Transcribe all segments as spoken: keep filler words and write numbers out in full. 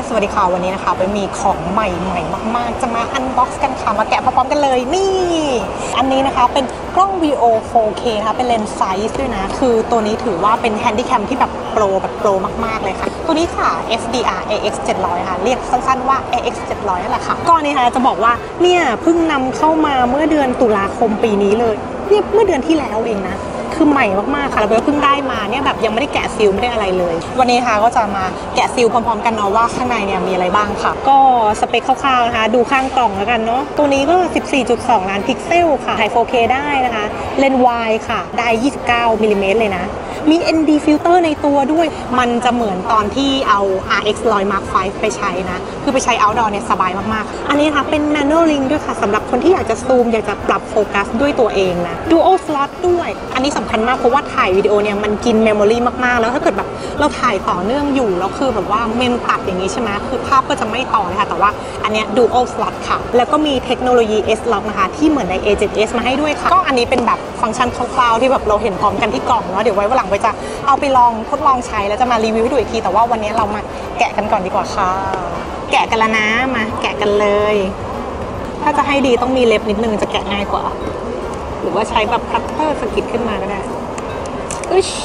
สวัสดีค่ะวันนี้นะคะไปมีของใหม่ๆมากๆจะมาอันบ็อกซ์กันค่ะมาแกะพร้อมๆกันเลยนี่อันนี้นะคะเป็นกล้องวิดีโอ โฟร์เค นะคะเป็นเลนส์ไซส์ด้วยนะคือตัวนี้ถือว่าเป็นแฮนดี้แคมที่แบบโปรแบบโปรมากๆเลยค่ะตัวนี้ค่ะ เอฟ ดี อาร์ เอ เอ็กซ์ เจ็ดร้อย ค่ะเรียกสั้นๆว่า เอ เอ็กซ์ เจ็ดร้อย นั่นแหละค่ะก้อนนี้ค่ะจะบอกว่าเนี่ยเพิ่งนำเข้ามาเมื่อเดือนตุลาคมปีนี้เลยเนี่ยเมื่อเดือนที่แล้วเองนะคือใหม่มากๆค่ะแล้วเพิ่งได้มาเนี่ยแบบยังไม่ได้แกะซีลไม่ได้อะไรเลยวันนี้ค่ะก็จะมาแกะซีลพร้อมๆกันเนาะว่าข้างในเนี่ยมีอะไรบ้างค่ะก็สเปคคร่าวๆนะคะดูข้างกล่องแล้วกันเนาะตัวนี้ก็ สิบสี่จุดสอง ล้านพิกเซลค่ะถ่าย โฟร์เค ได้นะคะเลนส์วายค่ะได้ยี่สิบเก้ามิลลิเมตรเลยนะมี เอ็น ดี filter ในตัวด้วยมันจะเหมือนตอนที่เอา อาร์ เอ็กซ์ หนึ่งร้อย มาร์ค ไฟว์ ไปใช้นะคือไปใช้ outdoor เนี่ยสบายมากๆอันนี้นะคะเป็น manual ring ด้วยค่ะสำหรับคนที่อยากจะซูมอยากจะปรับโฟกัสด้วยตัวเองนะ dual slot ด้วยอันนี้สำคัญมากเพราะว่าถ่ายวิดีโอเนี่ยมันกิน memory มากๆแล้วถ้าเกิดแบบเราถ่ายต่อเนื่องอยู่แล้วคือแบบว่าเมมตัดอย่างนี้ใช่ไหมคือภาพก็จะไม่ต่อเลยค่ะแต่ว่าอันเนี้ย dual slot ค่ะแล้วก็มีเทคโนโลยี S lock นะคะที่เหมือนใน เอ เซเว่น เอส มาให้ด้วยค่ะก็อันนี้เป็นแบบฟังก์ชันคร่าวๆที่แบบเราเห็นพร้อมกันที่กล่องเนาะเดี๋ยวไว้วันหลังไว้จะเอาไปลองทดลองใช้แล้วจะมารีวิวให้ดูอีกทีแต่ว่าวันนี้เรามาแกะกันก่อนดีกว่าค่ะแกะกันแล้วนะมาแกะกันเลยถ้าจะให้ดีต้องมีเล็บนิดนึงจะแกะง่ายกว่าหรือว่าใช้แบบคัตเตอร์สกิดขึ้นมาก็ได้อึช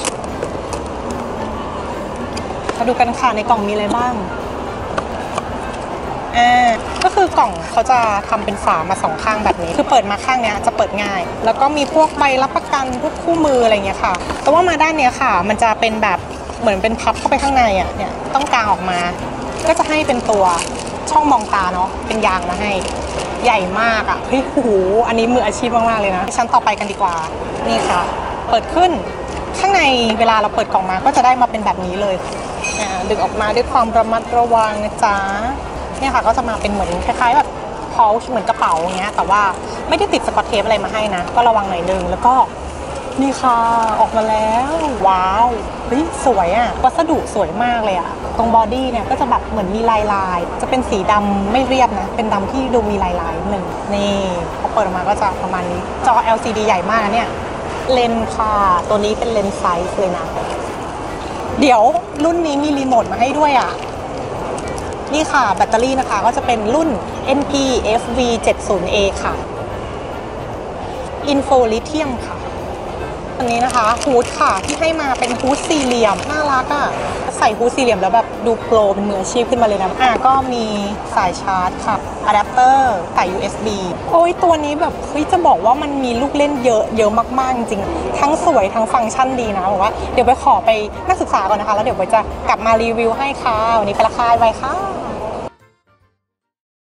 มาดูกันค่ะในกล่องมีอะไรบ้างอ่าก็คือกล่องเขาจะทำเป็นฝามาสองข้างแบบนี้คือเปิดมาข้างเนี้ยจะเปิดง่ายแล้วก็มีพวกใบรับประกันพวกคู่มืออะไรเงี้ยค่ะแต่ว่ามาด้านเนี้ยค่ะมันจะเป็นแบบเหมือนเป็นพับเข้าไปข้างในอ่ะเนี่ยต้องกางออกมาก็จะให้เป็นตัวช่องมองตาเนาะเป็นยางมาให้ใหญ่มากอ่ะเฮ้ยโอ้โหอันนี้มืออาชีพมากๆเลยนะชั้นต่อไปกันดีกว่านี่ค่ะเปิดขึ้นข้างในเวลาเราเปิดกล่องมาก็จะได้มาเป็นแบบนี้เลยอ่าดึงออกมาด้วยความระมัดระวังนะจ๊ะเนี่ยค่ะก็จะมาเป็นเหมือนคล้ายๆแบบพอชเหมือนกระเป๋าอย่างเงี้ยแต่ว่าไม่ได้ติดสกอตเทปอะไรมาให้นะก็ระวังหน่อยนึงแล้วก็นี่ค่ะออกมาแล้วว้าวเฮ้ยสวยอ่ะวัสดุสวยมากเลยอ่ะตรงบอดี้เนี่ยก็จะแบบเหมือนมีลายลายจะเป็นสีดำไม่เรียบนะเป็นดำที่ดูมีลายลายหนึ่งนี่พอเปิดออกมาก็จะประมาณนี้จอ แอล ซี ดี ใหญ่มากเนี่ยเลนส์ค่ะตัวนี้เป็นเลนส์ไซส์เลยนะเดี๋ยวรุ่นนี้มีรีโมทมาให้ด้วยอ่ะนี่ค่ะแบตเตอรี่นะคะก็จะเป็นรุ่น เอ็น พี เอฟ วี เจ็ดสิบ เอ ค่ะอินโฟลิเธียมค่ะอันนี้นะคะฮูดค่ะที่ให้มาเป็นฮูดสี่เหลี่ยมน่ารักอ่ะใส่ฮูดสี่เหลี่ยมแล้วแบบดูโปรเป็นมืออาชีพขึ้นมาเลยนะอ่ะก็มีสายชาร์จค่ะอะแดปเตอร์สาย ยู เอส บี โอ้ยตัวนี้แบบเฮ้ยจะบอกว่ามันมีลูกเล่นเยอะเยอะมากๆจริงๆทั้งสวยทั้งฟังก์ชันดีนะบอกว่าเดี๋ยวไปขอไปนักศึกษาก่อนนะคะแล้วเดี๋ยวไปจะกลับมารีวิวให้ค่ะวันนี้ไปละคายไว้ค่ะ